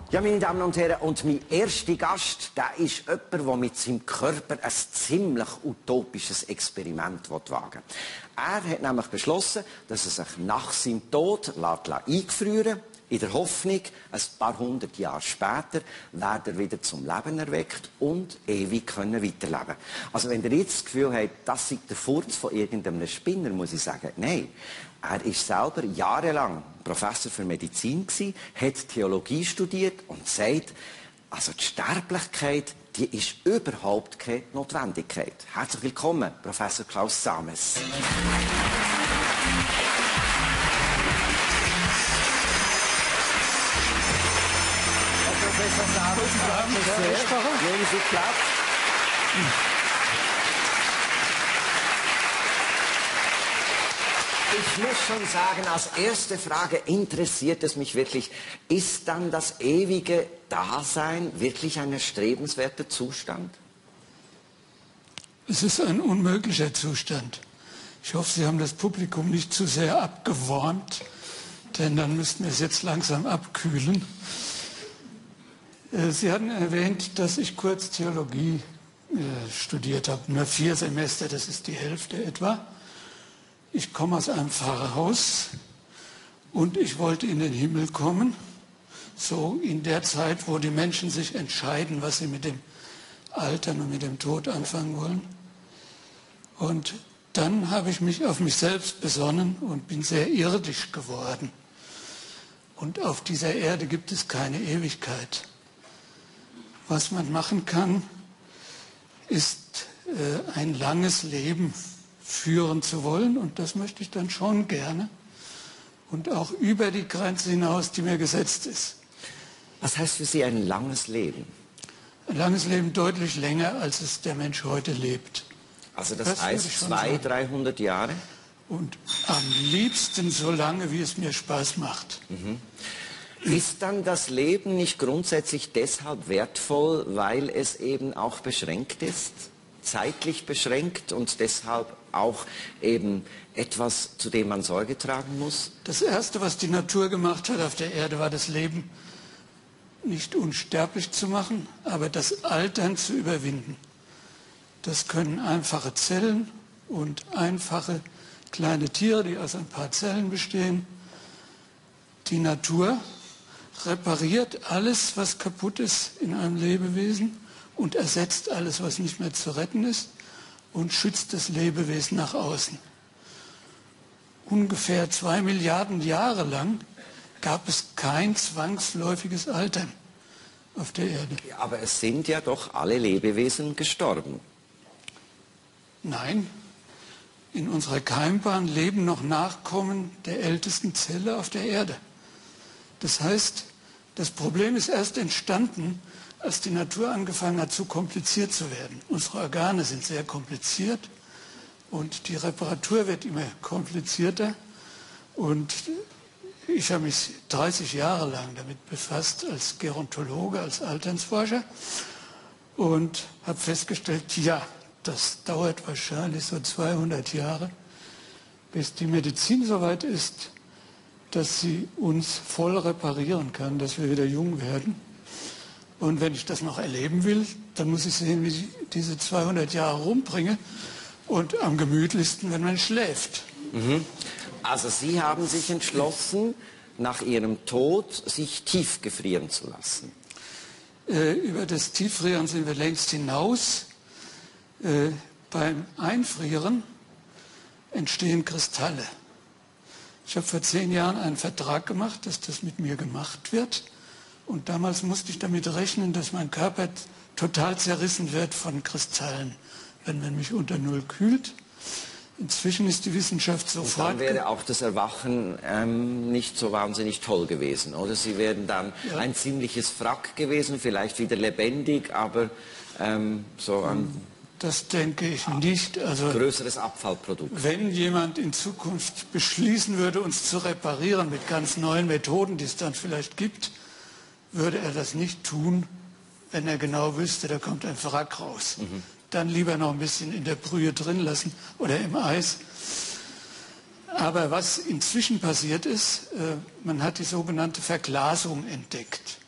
Ja, meine Damen und Herren, und mein erster Gast, der ist jemand, der mit seinem Körper ein ziemlich utopisches Experiment wagen will. Er hat nämlich beschlossen, dass er sich nach seinem Tod einfrieren lässt, in der Hoffnung, ein paar hundert Jahre später wird er wieder zum Leben erweckt und ewig weiterleben können. Also wenn ihr jetzt das Gefühl habt, das sei der Furz von irgendeinem Spinner, muss ich sagen, nein. Er ist selber jahrelang Professor für Medizin gewesen, hat Theologie studiert und sagt, also die Sterblichkeit, die ist überhaupt keine Notwendigkeit. Herzlich willkommen, Professor Klaus Sames. Professor Sames, nehmen Sie Platz. Ich muss schon sagen, als erste Frage interessiert es mich wirklich, ist dann das ewige Dasein wirklich ein erstrebenswerter Zustand? Es ist ein unmöglicher Zustand. Ich hoffe, Sie haben das Publikum nicht zu sehr abgewärmt, denn dann müssten wir es jetzt langsam abkühlen. Sie hatten erwähnt, dass ich kurz Theologie studiert habe, nur 4 Semester, das ist die Hälfte etwa. Ich komme aus einem Pfarrhaus und ich wollte in den Himmel kommen, so in der Zeit, wo die Menschen sich entscheiden, was sie mit dem Altern und mit dem Tod anfangen wollen. Und dann habe ich mich auf mich selbst besonnen und bin sehr irdisch geworden. Und auf dieser Erde gibt es keine Ewigkeit. Was man machen kann, ist ein langes Leben führen zu wollen, und das möchte ich dann schon gerne und auch über die Grenze hinaus, die mir gesetzt ist. Was heißt für Sie ein langes Leben? Ein langes Leben deutlich länger, als es der Mensch heute lebt. Also das heißt 200, 300 Jahre? Und am liebsten so lange, wie es mir Spaß macht. Mhm. Ist dann das Leben nicht grundsätzlich deshalb wertvoll, weil es eben auch beschränkt ist? Zeitlich beschränkt und deshalb auch eben etwas, zu dem man Sorge tragen muss? Das Erste, was die Natur gemacht hat auf der Erde, war das Leben nicht unsterblich zu machen, aber das Altern zu überwinden. Das können einfache Zellen und einfache kleine Tiere, die aus ein paar Zellen bestehen. Die Natur repariert alles, was kaputt ist in einem Lebewesen, und ersetzt alles, was nicht mehr zu retten ist, und schützt das Lebewesen nach außen. Ungefähr 2 Milliarden Jahre lang gab es kein zwangsläufiges Altern auf der Erde. Ja, aber es sind ja doch alle Lebewesen gestorben. Nein, in unserer Keimbahn leben noch Nachkommen der ältesten Zelle auf der Erde. Das heißt, das Problem ist erst entstanden, als die Natur angefangen hat, zu kompliziert zu werden. Unsere Organe sind sehr kompliziert und die Reparatur wird immer komplizierter. Und ich habe mich 30 Jahre lang damit befasst, als Gerontologe, als Alternsforscher, und habe festgestellt, ja, das dauert wahrscheinlich so 200 Jahre, bis die Medizin so weit ist, dass sie uns voll reparieren kann, dass wir wieder jung werden. Und wenn ich das noch erleben will, dann muss ich sehen, wie ich diese 200 Jahre rumbringe. Und am gemütlichsten, wenn man schläft. Mhm. Also Sie haben sich entschlossen, nach Ihrem Tod sich tiefgefrieren zu lassen. Über das Tieffrieren sind wir längst hinaus. Beim Einfrieren entstehen Kristalle. Ich habe vor 10 Jahren einen Vertrag gemacht, dass das mit mir gemacht wird. Und damals musste ich damit rechnen, dass mein Körper total zerrissen wird von Kristallen, wenn man mich unter Null kühlt. Inzwischen ist die Wissenschaft sofort... Und dann wäre auch das Erwachen nicht so wahnsinnig toll gewesen, oder? Sie wären dann ein ziemliches Wrack gewesen, vielleicht wieder lebendig, aber so ein... Das denke ich nicht. Also, größeres Abfallprodukt. Wenn jemand in Zukunft beschließen würde, uns zu reparieren mit ganz neuen Methoden, die es dann vielleicht gibt, würde er das nicht tun, wenn er genau wüsste, da kommt ein Wrack raus. Mhm. Dann lieber noch ein bisschen in der Brühe drin lassen oder im Eis. Aber was inzwischen passiert ist, man hat die sogenannte Verglasung entdeckt.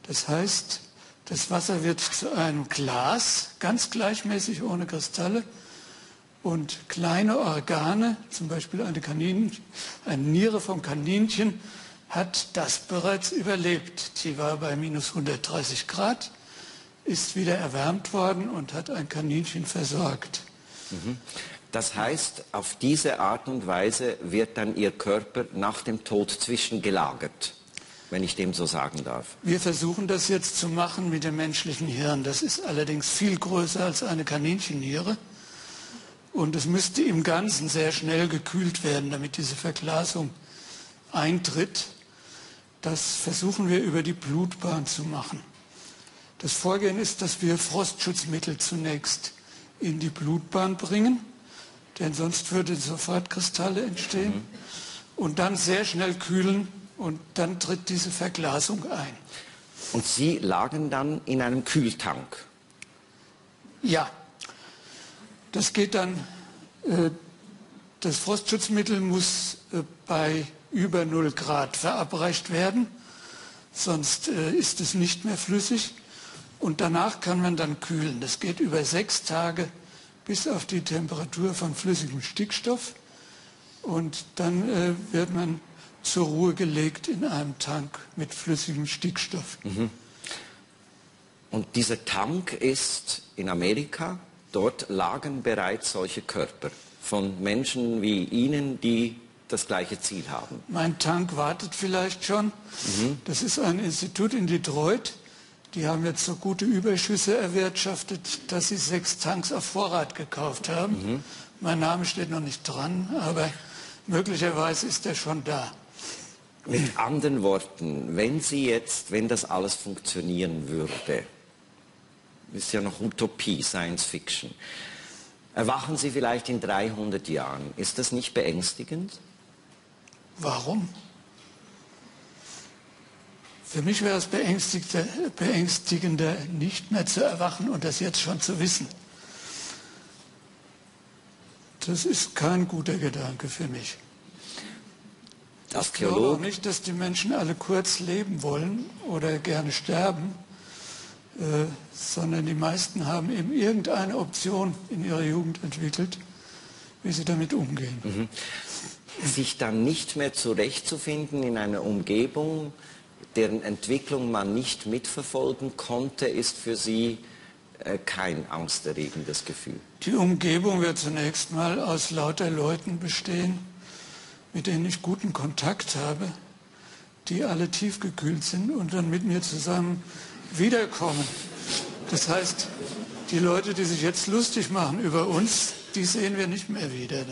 Das heißt, das Wasser wird zu einem Glas, ganz gleichmäßig ohne Kristalle, und kleine Organe, zum Beispiel eine Niere vom Kaninchen, hat das bereits überlebt. Sie war bei minus 130 Grad, ist wieder erwärmt worden und hat ein Kaninchen versorgt. Das heißt, auf diese Art und Weise wird dann Ihr Körper nach dem Tod zwischengelagert, wenn ich dem so sagen darf. Wir versuchen das jetzt zu machen mit dem menschlichen Hirn. Das ist allerdings viel größer als eine Kaninchenniere. Und es müsste im Ganzen sehr schnell gekühlt werden, damit diese Verglasung eintritt. Das versuchen wir über die Blutbahn zu machen. Das Vorgehen ist, dass wir Frostschutzmittel zunächst in die Blutbahn bringen, denn sonst würden sofort Kristalle entstehen, und dann sehr schnell kühlen, und dann tritt diese Verglasung ein. Und Sie lagen dann in einem Kühltank? Ja. Das geht dann, das Frostschutzmittel muss bei über 0 Grad verabreicht werden, sonst ist es nicht mehr flüssig, und danach kann man dann kühlen. Das geht über 6 Tage bis auf die Temperatur von flüssigem Stickstoff, und dann wird man zur Ruhe gelegt in einem Tank mit flüssigem Stickstoff. Und dieser Tank ist in Amerika? Dort lagen bereits solche Körper von Menschen wie Ihnen, die das gleiche Ziel haben. Mein Tank wartet vielleicht schon. Das ist ein Institut in Detroit. Die haben jetzt so gute Überschüsse erwirtschaftet, dass sie 6 Tanks auf Vorrat gekauft haben. Mein Name steht noch nicht dran, aber möglicherweise ist er schon da. Mit anderen Worten, wenn das alles funktionieren würde, ist ja noch Utopie, Science Fiction. Erwachen Sie vielleicht in 300 Jahren. Ist das nicht beängstigend? Warum? Für mich wäre es beängstigender, nicht mehr zu erwachen und das jetzt schon zu wissen. Das ist kein guter Gedanke für mich. Ich glaube auch nicht, dass die Menschen alle kurz leben wollen oder gerne sterben, sondern die meisten haben eben irgendeine Option in ihrer Jugend entwickelt, wie sie damit umgehen. Sich dann nicht mehr zurechtzufinden in einer Umgebung, deren Entwicklung man nicht mitverfolgen konnte, ist für Sie kein angsterregendes Gefühl. Die Umgebung wird zunächst mal aus lauter Leuten bestehen, mit denen ich guten Kontakt habe, die alle tiefgekühlt sind und dann mit mir zusammen wiederkommen. Das heißt, die Leute, die sich jetzt lustig machen über uns, die sehen wir nicht mehr wieder.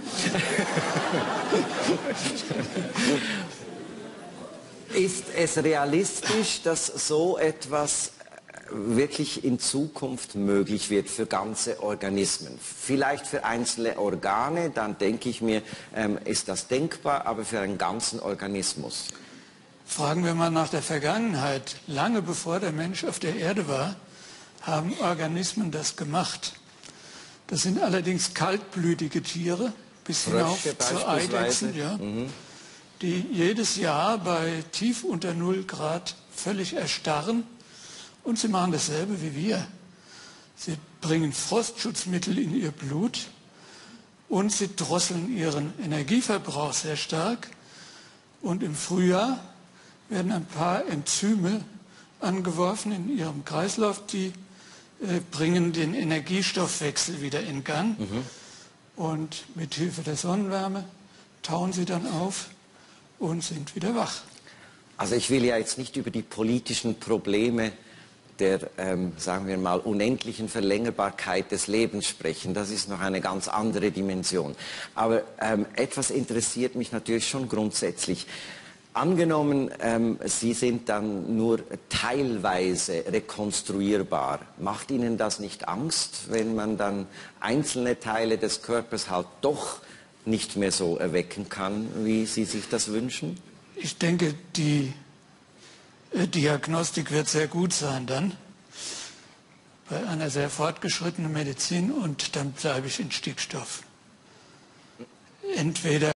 Ist es realistisch, dass so etwas wirklich in Zukunft möglich wird für ganze Organismen? Vielleicht für einzelne Organe, dann denke ich mir, ist das denkbar, aber für einen ganzen Organismus? Fragen wir mal nach der Vergangenheit. Lange bevor der Mensch auf der Erde war, haben Organismen das gemacht. Das sind allerdings kaltblütige Tiere, bis hinauf zu Eidechsen, ja, die jedes Jahr bei tief unter 0 Grad völlig erstarren. Und sie machen dasselbe wie wir. Sie bringen Frostschutzmittel in ihr Blut und sie drosseln ihren Energieverbrauch sehr stark. Und im Frühjahr werden ein paar Enzyme angeworfen in ihrem Kreislauf, die bringen den Energiestoffwechsel wieder in Gang. Und mit Hilfe der Sonnenwärme tauen sie dann auf und sind wieder wach. Also ich will ja jetzt nicht über die politischen Probleme der, sagen wir mal, unendlichen Verlängerbarkeit des Lebens sprechen. Das ist noch eine ganz andere Dimension. Aber etwas interessiert mich natürlich schon grundsätzlich. Angenommen, Sie sind dann nur teilweise rekonstruierbar. Macht Ihnen das nicht Angst, wenn man dann einzelne Teile des Körpers halt doch nicht mehr so erwecken kann, wie Sie sich das wünschen? Ich denke, die Diagnostik wird sehr gut sein dann, bei einer sehr fortgeschrittenen Medizin, und dann bleibe ich in Stickstoff. Entweder